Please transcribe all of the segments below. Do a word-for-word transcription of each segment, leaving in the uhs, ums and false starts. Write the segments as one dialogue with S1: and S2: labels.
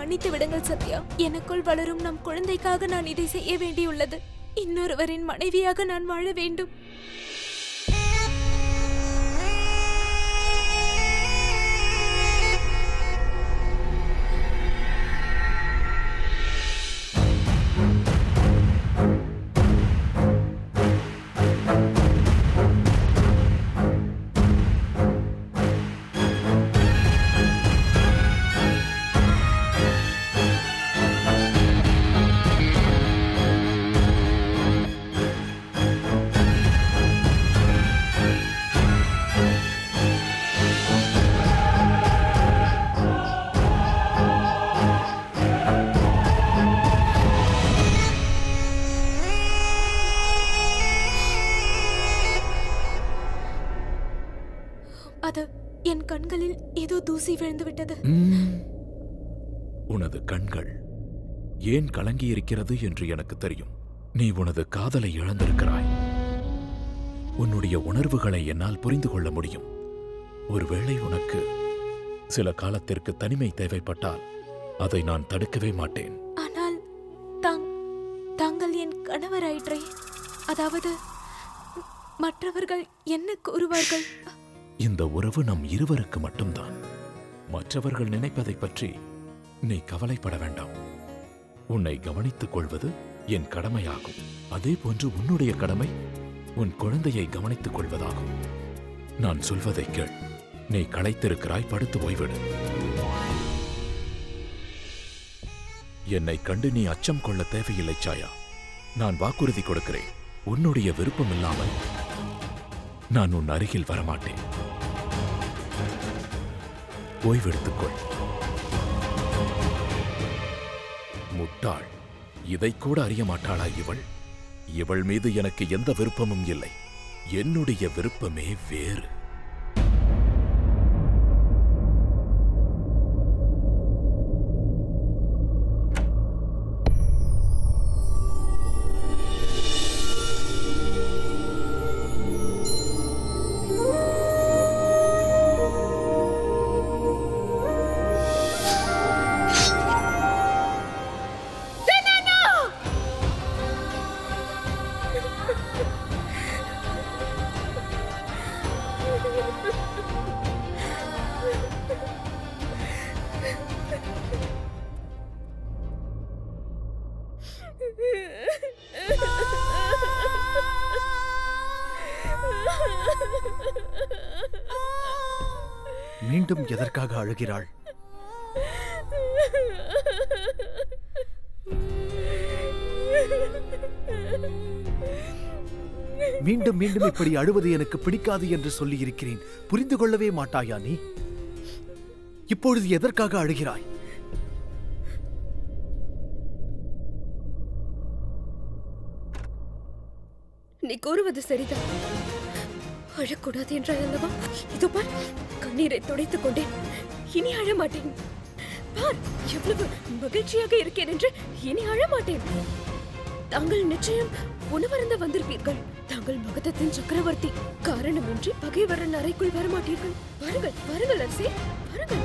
S1: மன்னித்து விடுங்கள் சத்யா. எனக்குள் வளரும் நம் குழந்தைக்காக நான் இதை செய்ய வேண்டியுள்ளது. இன்னொருவரின் மனைவியாக நான் வாழ வேண்டும். அது என் கண்களில் ஏதோ தூசி விழுந்து விட்டது.
S2: உனது கண்கள் ஏன் கலங்கி இருக்கிறது என்று எனக்கு தெரியும். நீ உனது காதலை இழந்திருக்கிறாய். உன்னுடைய உணர்வுகளை என்னால் புரிந்து கொள்ள முடியும். ஒருவேளை உனக்கு சில காலத்திற்கு தனிமை தேவைப்பட்டால் அதை நான் தடுக்கவே மாட்டேன்.
S1: ஆனால் தாங்கள் என் கணவராயிற்றே. அதாவது மற்றவர்கள் என்ன கூறுவார்கள்?
S2: இந்த உறவு நம் இருவருக்கு மட்டும்தான். மற்றவர்கள் நினைப்பதை பற்றி நீ கவலைப்பட வேண்டாம். உன்னை கவனித்துக் கொள்வது என் கடமையாகும். அதே போன்று உன்னுடைய கடமை உன் குழந்தையை கவனித்துக் கொள்வதாகும். நான் சொல்வதை கேள். நீ களைத்திருக்கிறாய், படுத்து ஓய்விடு. என்னை கண்டு நீ அச்சம் கொள்ள தேவையில்லை சாயா. நான் வாக்குறுதி கொடுக்கிறேன். உன்னுடைய விருப்பம் இல்லாமல் நான் உன் அருகில் வரமாட்டேன். ஓய்வெடுத்துக்கொள். முட்டாள், இதை கூட அறிய மாட்டாளா இவள்? இவள் மீது எனக்கு எந்த விருப்பமும் இல்லை. என்னுடைய விருப்பமே வேறு.
S3: மீண்டும் எதற்காக அழுகிறாள்? மீண்டும் மீண்டும் இப்படி அழுவது எனக்கு பிடிக்காது என்று சொல்லி இருக்கிறேன். புரிந்து கொள்ளவே மாட்டாயா நீ? இப்பொழுது எதற்காக அழுகிறாய்?
S4: நீ கூறுவது சரிதான். அழக்கூடாது என்றால் அல்லவா? இதோ பார், கண்ணீரை துடைத்துக் கொண்டேன். இனி அழமாட்டேன். பார், எவ்வளவு மகிழ்ச்சியாக இருக்கேன் என்று. இனி அழமாட்டேன். தாங்கள் நிச்சயம் உணவருந்த வந்திருப்பீர்கள். தாங்கள் மகதத்தின் சக்கரவர்த்தி. காரணமின்றி பகைவரன் அறைக்குள் வரமாட்டீர்கள். வாருங்கள், வாருங்கள் அரசே, வாருங்கள்.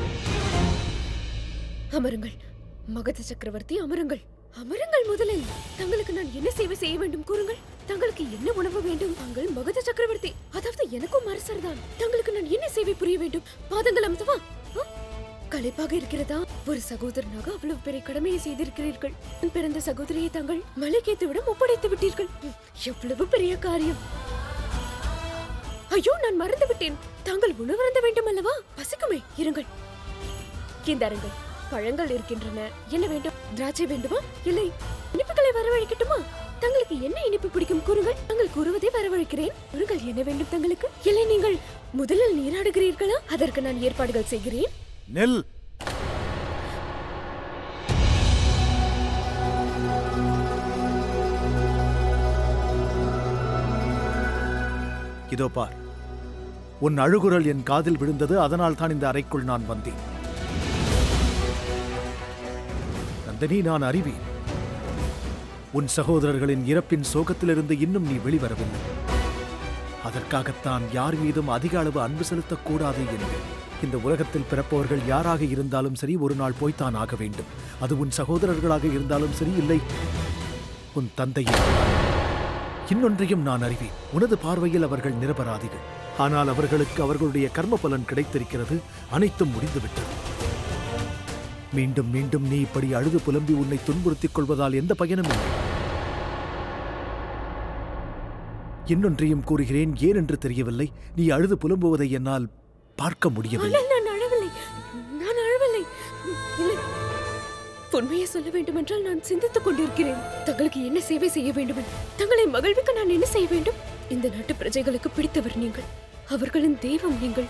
S4: அமருங்கள் மகத சக்கரவர்த்தி, அமருங்கள். அமருங்கள். முதலில் தங்களுக்கு நான் என்ன சேவை செய்ய வேண்டும் கூறுங்கள். தங்களுக்கு என்ன உணவு வேண்டும்? தாங்கள் மகத சக்கரவர்த்தி, அதாவது எனக்கும் அரசர் தான். தங்களுக்கு நான் என்ன சேவை புரிய வேண்டும்? பாதங்கள் அமுதுவா? களைப்பாக இருக்கிறதா? ஒரு சகோதரனாக அவ்வளவு பெரிய கடமையை செய்திருக்கிறீர்கள். பிறந்த சகோதரியை தாங்கள் மலைக்கேத்துவிடம் ஒப்படைத்து விட்டீர்கள். எவ்வளவு பெரிய காரியம்! ஐயோ, நான் மறந்து விட்டேன். தாங்கள் உணவருந்த வேண்டும் அல்லவா? பசிக்குமே, இருங்கள். இந்தாருங்கள், பழங்கள் இருக்கின்றன. என்ன வேண்டும்? திராட்சை வேண்டுமா? இல்லை இனிப்புகளை வரவழைக்கட்டுமா? தங்களுக்கு என்ன இனிப்பு பிடிக்கும் கூறுங்கள். தாங்கள் கூறுவதை வரவழைக்கிறேன். கூறுங்கள், என்ன வேண்டும் தங்களுக்கு? இல்லை நீங்கள் முதலில் நீராடுகிறீர்களா? அதற்கு நான் ஏற்பாடுகள் செய்கிறேன்.
S3: நெல். இதோ பார், உன் அழுகுரல் என் காதில் விழுந்தது. அதனால் தான் இந்த அறைக்குள் நான் வந்தேன். நந்தினி, நான் அறிவேன். உன் சகோதரர்களின் இறப்பின் சோகத்திலிருந்து இன்னும் நீ வெளிவரவில்லை. அதற்காகத்தான் யார் மீதும் அதிக அளவு அன்பு செலுத்தக்கூடாது என்பேன். இந்த உலகத்தில் பிறப்பவர்கள் யாராக இருந்தாலும் சரி ஒரு நாள் போய்த்தான் ஆக வேண்டும். அது உன் சகோதரர்களாக இருந்தாலும் சரி, இல்லை உன் தந்தையே. இன்னொன்றையும் நான் அறிவேன். உனது பார்வையில் அவர்கள் நிரபராதிகள். ஆனால் அவர்களுக்கு அவர்களுடைய கர்ம பலன் கிடைத்திருக்கிறது. அனைத்தும் முடிந்துவிட்டது. மீண்டும் மீண்டும் நீ இப்படி அழுது புலம்பி உன்னை துன்புறுத்திக் கொள்வதால் எந்த பயனும் இல்லை. இன்னொன்றையும் கூறுகிறேன், ஏன் என்று தெரியவில்லை. நீ அழுது புலம்புவதை என்னால் பார்க்க முடியவில்லை.
S4: நான் அழவில்லை, நான் அழவில்லை. இல்லை, உண்மையை சொல்ல வேண்டும் என்றால் நான் சிந்தித்துக் கொண்டிருக்கிறேன். தங்களுக்கு என்ன சேவை செய்ய வேண்டும், தங்களை மகிழ்விக்க நான் என்ன செய்ய வேண்டும்? இந்த நாட்டு பிரஜைகளுக்கு பிடித்தவர் நீங்கள், அவர்களின் தெய்வம் நீங்கள்.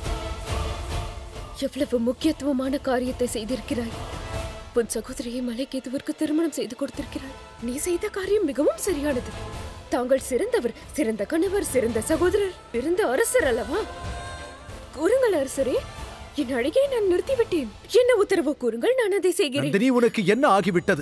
S4: எவ்வளவு முக்கியத்துவமான காரியத்தை செய்திருக்கிறாய். உன் சகோதரியை மலைக்கேதுவிற்கு திருமணம் செய்து கொடுத்திருக்கிறாய். நீ செய்த காரியம் மிகவும் சரியானது. தாங்கள் சிறந்தவர், சிறந்த கணவர், சிறந்த சகோதரர், சிறந்த அரசர் அல்லவா? கூறுங்கள் அரசரே, என் அழகை நான் நிறுத்திவிட்டேன். என்ன உத்தரவு கூறுங்கள், நான் அதை செய்கிறேன்.
S3: நந்தினி, உனக்கு என்ன ஆகிவிட்டது?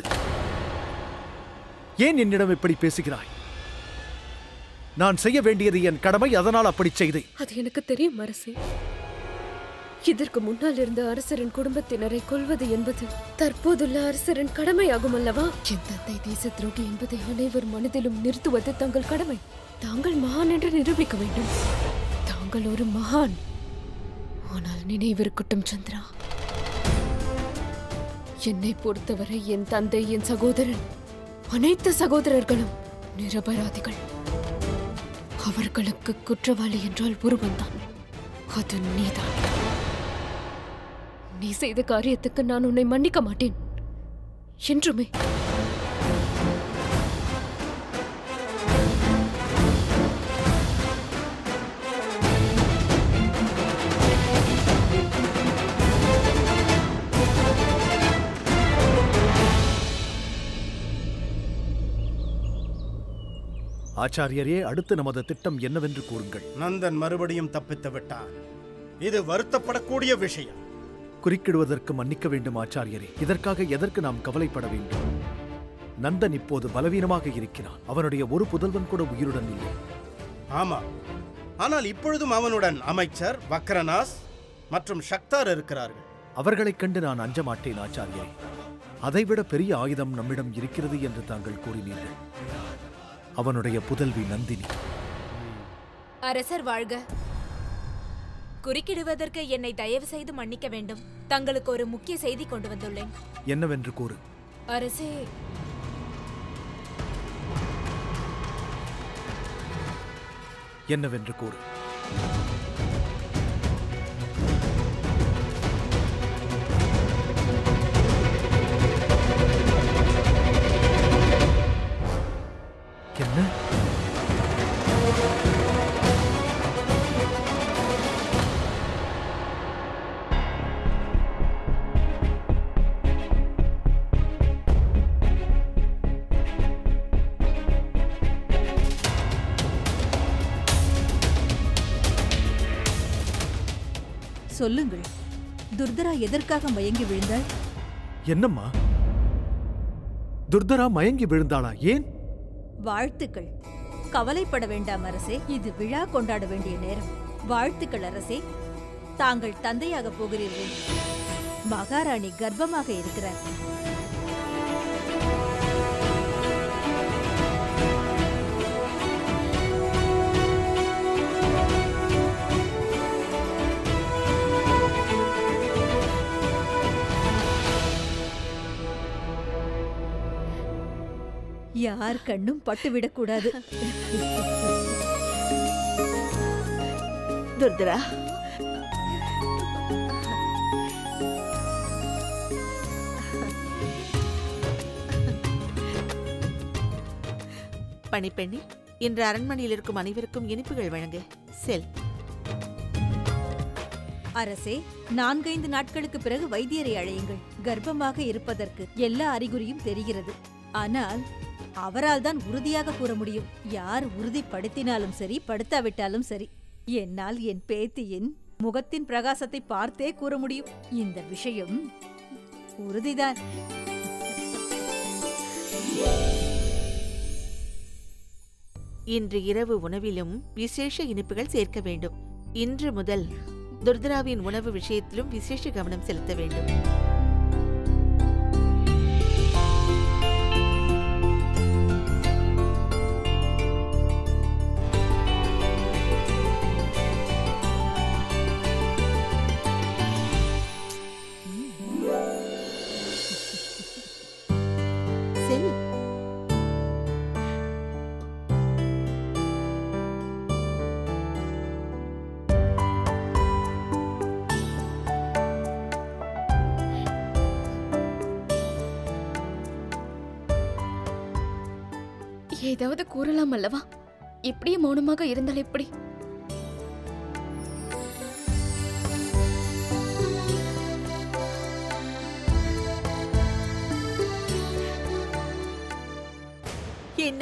S3: ஏன் என்னிடம் இப்படி பேசுகிறாய்? நான் செய்ய வேண்டியது என் கடமை, அதனால் அப்படி செய்தேன்.
S4: அது எனக்கு தெரியும் அரசே. இதற்கு முன்னால் இருந்த அரசரின் குடும்பத்தினரை கொல்வது என்பது தற்போதுள்ள அரசரின் கடமையாகும் அல்லவா? என் தந்தை தேச துரோகி என்பதை அனைவர் மனதிலும் நிறுத்துவது தங்கள் கடமை. தாங்கள் மகான் என்று நிரூபிக்க வேண்டும். தாங்கள் ஒரு மகான். ஆனால் நினைவிருக்கட்டும் சந்திரா, என்னை பொறுத்தவரை என் தந்தை, என் சகோதரன், அனைத்து சகோதரர்களும் நிரபராதிகள். அவர்களுக்கு குற்றவாளி என்றால் ஒருவன்தான், அது நீதான். நீ செய்த காரியத்துக்கு நான் உன்னை மன்னிக்க மாட்டேன் என்றுமே.
S3: ஆச்சாரியரே, அடுத்து நமது திட்டம் என்னவென்று கூறுங்கள்.
S5: நந்தன் மறுபடியும் தப்பித்து விட்டான். இது வருத்தப்படக்கூடிய விஷயம்.
S3: குறுக்கிடுவதற்கு மன்னிக்க வேண்டும் ஆச்சாரியரே. இதற்காக எதற்கு நாம் கவலைப்பட வேண்டும்? நந்தன் இப்போது பலவீனமாக இருக்கிறான். அவனுடைய ஒரு புதல்வன் கூட உயிருடன் இல்லை.
S5: ஆமா, ஆனால் இப்பொழுதும் அவனுடன் அமைச்சர் வக்ரநாஸ் மற்றும் சக்தார் இருக்கிறார்கள்.
S3: அவர்களைக் கண்டு நான் அஞ்ச மாட்டேன் ஆச்சாரியரே. அதைவிட பெரிய ஆயுதம் நம்மிடம் இருக்கிறது என்று தாங்கள் கூறினீர்கள். அவனுடைய புதல்வி நந்தினி.
S1: அரசர் வாழ்க. குறுக்கிடுவதற்கு என்னை தயவு செய்து மன்னிக்க வேண்டும். தங்களுக்கு ஒரு முக்கிய செய்தி கொண்டு வந்துள்ளேன்.
S3: என்னவென்று கூறு.
S1: அரசே,
S3: என்னவென்று கூறு. என்ன?
S6: சொல்லுங்கள், துர்தரா எதற்காக மயங்கி விழுந்தாள்?
S3: என்னம்மா, துர்தரா மயங்கி விழுந்தாளா? ஏன்?
S6: வாழ்த்துக்கள். கவலைப்பட வேண்டாம் அரசே, இது விழா கொண்டாட வேண்டிய நேரம். வாழ்த்துக்கள் அரசே, தாங்கள் தந்தையாக போகிறீர்கள். மகாராணி கர்ப்பமாக இருக்கிறார். யார் கண்ணும் பட்டுவிடக்கூடாது.
S7: துர்தரா, பணிப்பெண்ணே, இன்று அரண்மனையில் இருக்கும் அனைவருக்கும் இனிப்புகள் வழங்க செல்.
S6: அரசே, நான்கைந்து நாட்களுக்கு பிறகு வைத்தியரை அழையுங்கள். கர்ப்பமாக இருப்பதற்கு எல்லா அறிகுறியும் தெரிகிறது. ஆனால் அவரால் தான் உறுதியாக கூற முடியும். யார் உறுதிப்படுத்தினாலும் சரி, படுத்தாவிட்டாலும் சரி, என்னால் என் பேத்தியின் முகத்தின் பிரகாசத்தை பார்த்தே கூற முடியும். இந்த விஷயம் உறுதிதான்.
S7: இன்று இரவு உணவிலும் விசேஷ இனிப்புகள் சேர்க்க வேண்டும். இன்று முதல் துர்தராவின் உணவு விஷயத்திலும் விசேஷ கவனம் செலுத்த வேண்டும். செல்.
S4: ஏதாவது கூறலாம் அல்லவா? இப்படியே மௌனமாக இருந்தால் எப்படி?
S7: என்ன?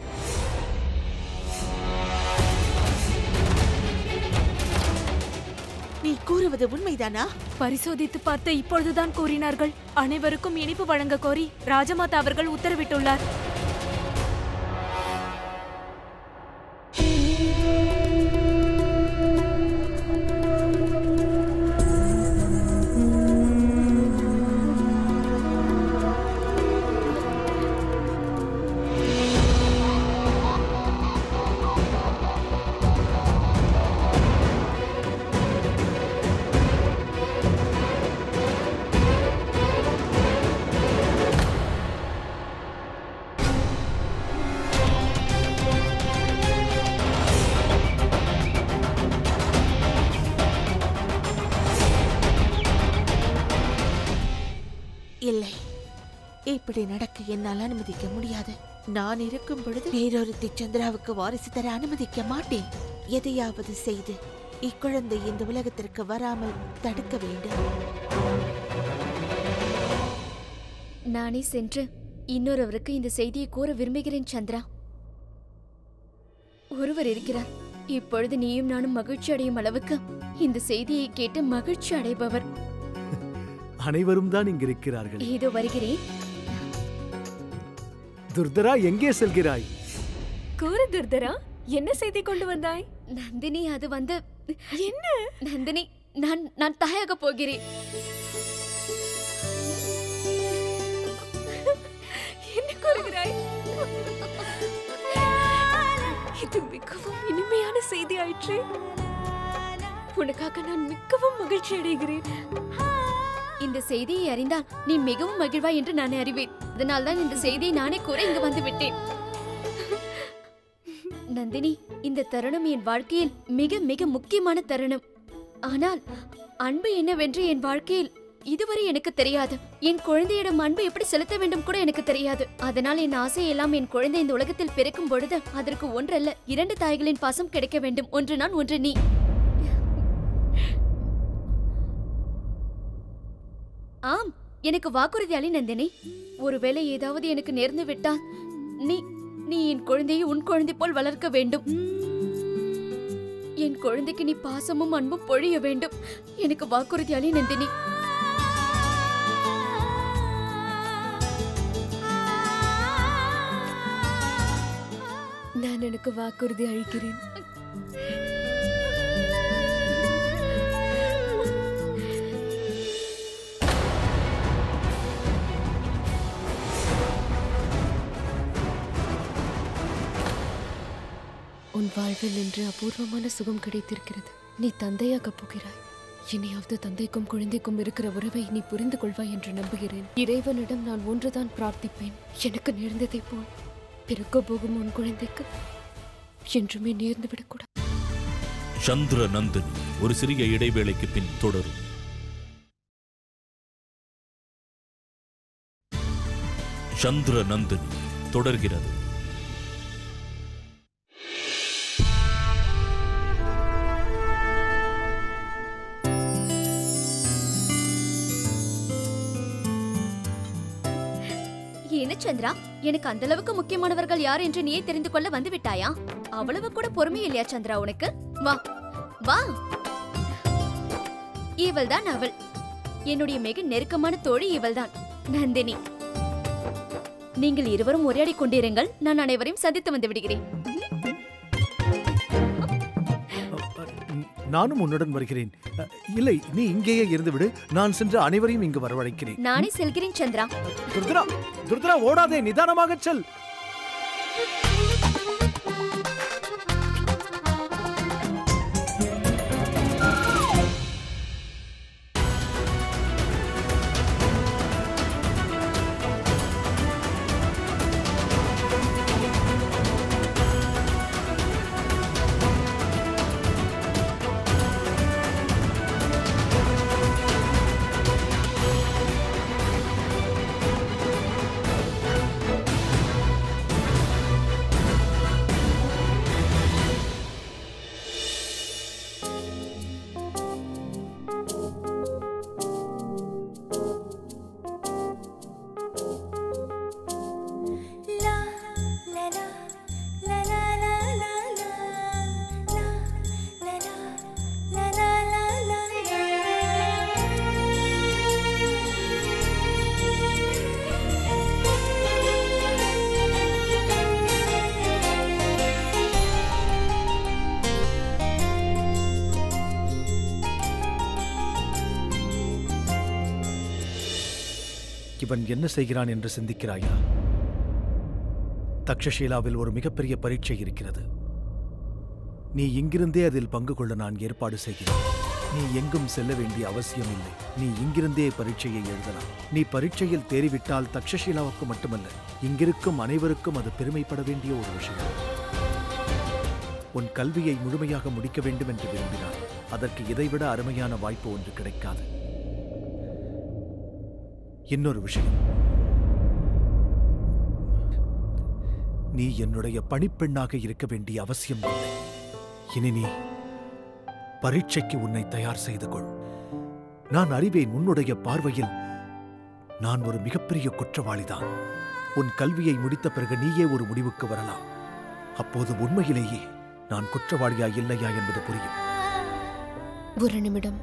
S7: நீ கூறுவது உண்மைதானா?
S1: பரிசோதித்து பார்த்து இப்பொழுதுதான் கூறினார்கள். அனைவருக்கும் இனிப்பு வழங்க கோரி ராஜமாதா அவர்கள் உத்தரவிட்டுள்ளார்.
S7: இல்லை, இப்படி நடக்க என்னால் அனுமதிக்க முடியாது. நான் இருக்கும் பொழுது வேறொருத்தி சந்திராவுக்கு வாரிசு தர அனுமதிக்க மாட்டேன். எதையாவது செய்து இக்குழந்தை இந்த உலகத்திற்கு வராமல் தடுக்க வேண்டும்.
S4: நானே சென்று இன்னொருவருக்கு இந்த செய்தியை கூற விரும்புகிறேன் சந்திரா. ஒருவர் இருக்கிறார், இப்பொழுது நீயும் நானும் மகிழ்ச்சி அடையும் அளவுக்கு இந்த செய்தியை கேட்டு மகிழ்ச்சி அடைபவர்.
S3: அனைவரும் தான் இங்கு இருக்கிறார்கள்.
S4: ஏதோ வருகிறேன்.
S3: துர்தரா, எங்கே செல்கிறாய்?
S1: கூறு துர்தரா, என்ன செய்தி கொண்டு வந்தாய்?
S4: நந்தினி, அது வந்து
S1: என்ன?
S4: நந்தினி, நான் நான் தாயாக போகிறேன்.
S1: என்ன கூறுகிறாய்? இது மிகவும் இனிமையான செய்தி ஆயிற்று. உனக்காக நான் மிகவும் மகிழ்ச்சி அடைகிறேன்.
S4: இந்த செய்தியை அறிந்தால் நீ மிகவும் மகிழ்வாய் என்று நான் அறிவேன். அதனால்தான் இந்த செய்தியை நானே கூற இங்கு வந்து விட்டேன். நந்தினி, இந்த தருணம் என் வாழ்க்கையில் மிக மிக முக்கியமான தருணம். ஆனால் அன்பு என்னவென்று என் வாழ்க்கையில் இதுவரை எனக்கு தெரியாது. என் குழந்தையிடம் அன்பு எப்படி செலுத்த வேண்டும் கூட எனக்கு தெரியாது. அதனால் என் ஆசையெல்லாம் என் குழந்தை இந்த உலகத்தில் பிறக்கும் பொழுது அதற்கு ஒன்றல்ல இரண்டு தாய்களின் பாசம் கிடைக்க வேண்டும். ஒன்று நான், ஒன்று நீ. ஆம், எனக்கு வாக்குறுதி அளி நந்தினி. ஒருவேளை ஏதாவது எனக்கு நேர்ந்து விட்டால் நீ நீ என் குழந்தையை உன் குழந்தை போல் வளர்க்க வேண்டும். என் குழந்தைக்கு நீ பாசமும் அன்பும் பொழிய வேண்டும். எனக்கு வாக்குறுதி அளி நந்தினி.
S1: நான் எனக்கு வாக்குறுதி அளிக்கிறேன். உன் வாழ்வில் இன்று அபூர்வமான சுகம் கிடைத்திருக்கிறது. நீ தந்தையாக போகிறாய். இனியாவது தந்தைக்கும் குழந்தைக்கும் இருக்கிற உறவை நீ புரிந்து கொள்வாய் என்று நம்புகிறேன். இறைவனிடம் நான் ஒன்றுதான் பிரார்த்திப்பேன். எனக்கு நேர்ந்ததை போல் பிறக்க போகும் உன் குழந்தைக்கு என்றுமே நேர்ந்துவிடக்கூடாது.
S2: சந்திர நந்தினி ஒரு சிறிய இடைவேளைக்கு பின் தொடரும். சந்திர நந்தினி தொடர்கிறது.
S4: என்ன சந்திரா, எனக்கு அந்த அளவுக்கு முக்கியமானவர்கள் யார் என்று நீயே தெரிந்து கொள்ள வந்து விட்டாயா? அவ்வளவு கூட பொறுமை இல்லையா சந்திரா உனக்கு? வா வா, இவள்தான் அவள். என்னுடைய மிக நெருக்கமான தோழி இவள்தான், நந்தினி. நீங்கள் இருவரும் உரையாடி கொண்டிருங்கள். நான் அனைவரையும் சந்தித்து வந்து விடுகிறேன்.
S3: நானும் உன்னுடன் வருகிறேன். அ, இல்லை, நீ இங்கேயே இருந்து விடு. நான் சென்று அனைவரையும் இங்கு வரவழைக்கிறேன்.
S8: நானே செல்கிறேன் சந்திரா.
S3: துர்தரா, துர்தரா, ஓடாதே, நிதானமாக செல். இவன் என்ன செய்கிறான் என்று சிந்திக்கிறாயா? தக்ஷஷீலாவில் ஒரு மிகப்பெரிய பரீட்சை இருக்கிறது. நீ இங்கிருந்தே அதில் பங்கு கொள்ள நான் ஏற்பாடு செய்கிறேன். நீ எங்கும் செல்ல வேண்டிய அவசியம் இல்லை. நீ இங்கிருந்தே பரீட்சையை எழுதலாம். நீ பரீட்சையில் தேறிவிட்டால் தக்ஷஷீலாவுக்கு மட்டுமல்ல, இங்கிருக்கும் அனைவருக்கும் அது பெருமைப்பட வேண்டிய ஒரு விஷயம். உன் கல்வியை முழுமையாக முடிக்க வேண்டும் என்று விரும்பினார். அதற்கு இதைவிட அருமையான வாய்ப்பு ஒன்று கிடைக்காது. இன்னொரு விஷயம், நீ என்னுடைய பணிப்பெண்ணாக இருக்க வேண்டிய அவசியம் இல்லை. இனி நீ பரீட்சைக்கு உன்னை தயார் செய்து கொள். நான் அறிவேன், உன்னுடைய பார்வையில் நான் ஒரு மிகப்பெரிய குற்றவாளிதான். உன் கல்வியை முடித்த பிறகு நீயே ஒரு முடிவுக்கு வரலாம். அப்போது உண்மையிலேயே நான் குற்றவாளியா இல்லையா என்பது புரியும்.
S1: ஒரு நிமிடம்.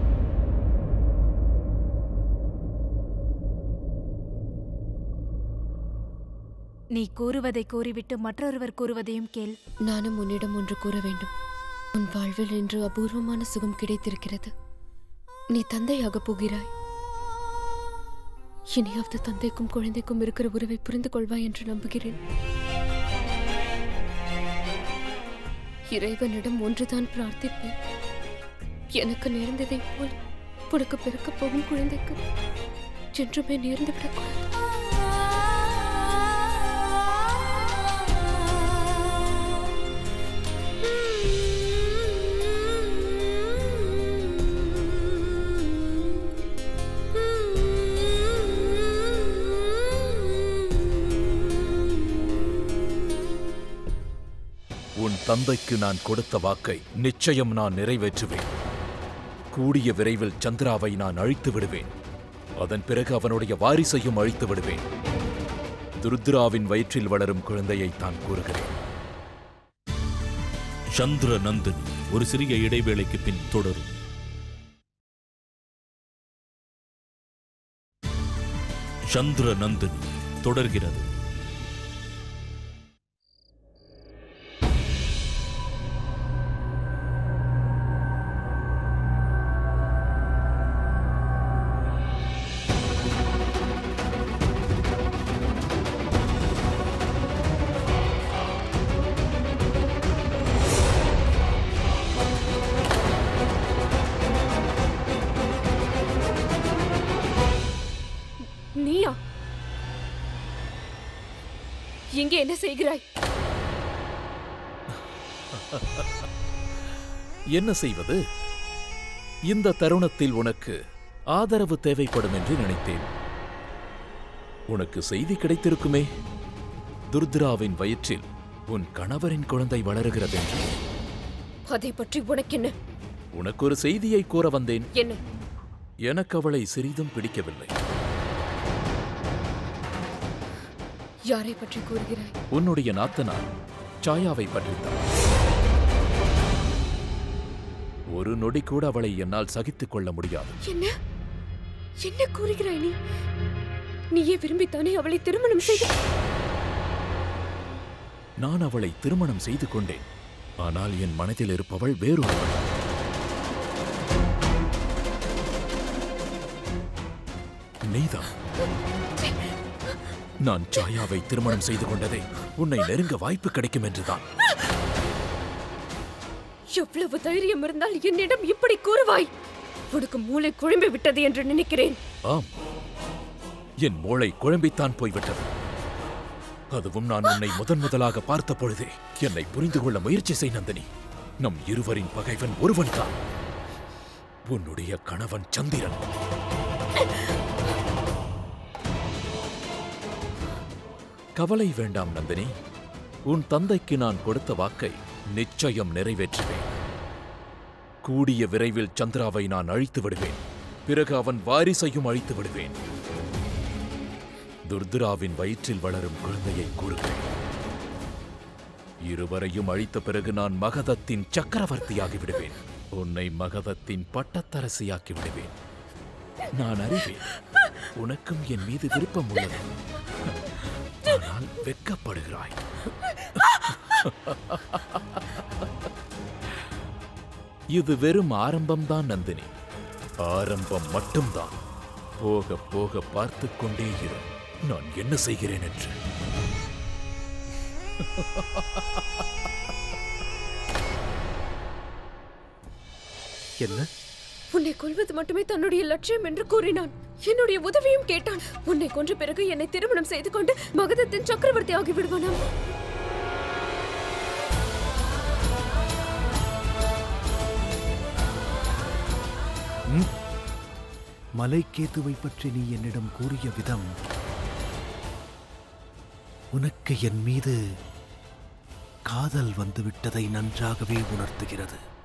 S8: நீ கூறுவதை கூறிவிட்டு மற்றொருவர் கூறுவதையும் கேள்.
S1: நானும் உன்னிடம் ஒன்று கூற வேண்டும். உன் வாழ்வில் இன்று அபூர்வமான சுகம் கிடைத்திருக்கிறது. நீ தந்தையாக போகிறாய். இனியாவது தந்தைக்கும் குழந்தைக்கும் இருக்கிற உறவை புரிந்து கொள்வாய் என்று நம்புகிறேன். இறைவனிடம் ஒன்றுதான் பிரார்த்திப்பேன். எனக்கு நேர்ந்ததை போல் உனக்கு பிறக்கப் போகும் குழந்தைக்கு என்றுமே நேர்ந்துவிடக்கூடாது.
S2: உன் தந்தைக்கு நான் கொடுத்த வாக்கை நிச்சயம் நான் நிறைவேற்றுவேன். கூடிய விரைவில் சந்திராவை நான் அழித்து விடுவேன். அதன் பிறகு அவனுடைய வாரிசையும் அழித்து விடுவேன். துருத்ராவின் வயிற்றில் வளரும் குழந்தையை தான் கூறுகிறேன்.
S9: சந்திர நந்தினி ஒரு சிறிய இடைவேளைக்கு பின் தொடரும். சந்திர நந்தினி தொடர்கிறது.
S4: நீயா இங்கே என்ன செய்கிறாய்?
S2: என்ன செய்வது? இந்த தருணத்தில் உனக்கு ஆதரவு தேவைப்படும் என்று நினைத்தேன். உனக்கு செய்தி கிடைத்திருக்குமே, துர்த்ராவின் வயிற்றில் உன் கணவரின் குழந்தை வளருகிறது என்று.
S4: அதை பற்றி உனக்கு என்ன?
S2: உனக்கு ஒரு செய்தியை கூற வந்தேன்.
S4: என்ன?
S2: எனக்கு அவளை சிறிதும் பிடிக்கவில்லை.
S4: யாரை பற்றி கூறுகிறாய்?
S2: உன்னுடைய நாத்தனார் சாயாவை பற்றித்தான். ஒரு நொடி கூட அவளை என்னால் சகித்துக் கொள்ள முடியாது.
S4: என்ன என்ன கூறுகிறாய் நீ? நீயே விரும்பித்தானே அவளை திருமணம் செய்த?
S2: நான் அவளை திருமணம் செய்து கொண்டேன். ஆனால் என் மனதில் இருப்பவள் வேறொருவள். நீதான். நான் சாயாவை திருமணம் செய்து கொண்டதே உன்னை நெருங்க வாய்ப்பு கிடைக்கும் என்றுதான்.
S4: எவ்வளவு தைரியம் இருந்தால் என்னிடம் இப்படி கூறுவாய்? உனக்கு மூளை குழம்பி விட்டது என்று நினைக்கிறேன்.
S2: ஆம், என் மூளை குழம்பித்தான் போய்விட்டது. அதுவும் நான் உன்னை முதன் முதலாக பார்த்த பொழுதே. என்னை புரிந்து கொள்ள முயற்சி செய் நந்தினி. நம் இருவரின் பகைவன் ஒருவன் தான், உன்னுடைய கணவன் சந்திரன். கவலை வேண்டாம் நந்தினி. உன் தந்தைக்கு நான் கொடுத்த வாக்கை நிச்சயம் நிறைவேற்றுவேன். கூடிய விரைவில் சந்திராவை நான் அழித்து விடுவேன். பிறகு அவன் வாரிசையும் அழித்து விடுவேன். துர்துராவின் வயிற்றில் வளரும் குழந்தையை கூறுகிறேன். இருவரையும் அழித்த பிறகு நான் மகதத்தின் சக்கரவர்த்தியாகி விடுவேன். உன்னை மகதத்தின் பட்டத்தரசியாக்கி விடுவேன். நான் அறிவேன் உனக்கும் என் மீது விருப்பம் உள்ளது. ஆனால் வெட்கப்படுகிறாய். இது வெறும் ஆரம்பம்தான் நந்தினி, ஆரம்பம் மட்டும்தான். போக போக பார்த்து கொண்டே இரு நான் என்ன செய்கிறேன் என்று.
S3: என்ன?
S4: உன்னை கொல்வது மட்டுமே தன்னுடைய லட்சியம் என்று கூறினான். என்னுடைய உதவியும் கேட்டான். உன்னை கொன்ற பிறகு என்னை திருமணம் செய்து கொண்டு மகதத்தின் சக்கரவர்த்தி ஆகி விடுவானாம்.
S3: மலைக்கேத்துவை பற்றி நீ என்னிடம் கூறிய விதம் உனக்கு என் மீது காதல் வந்துவிட்டதை நன்றாகவே உணர்த்துகிறது.